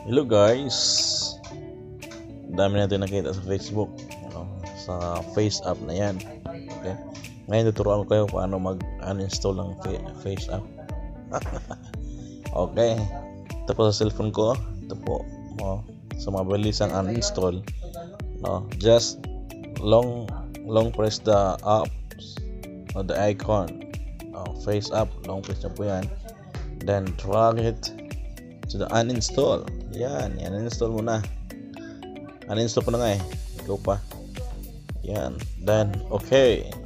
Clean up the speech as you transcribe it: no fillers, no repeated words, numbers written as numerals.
Hello guys, dami natin nakita sa Facebook, sa Face app na yan. Okay, ngayon tuturuan ko kayo paano mag-uninstall ng Face app. Okay, ito po sa cellphone ko. Ito po, sa mabilisang uninstall, just long press the apps or the icon, Face app, long press na po yan, then drag it to the uninstall. Yan, uninstall mo na. Uninstall ko na nga ikaw pa. Yan, then okay.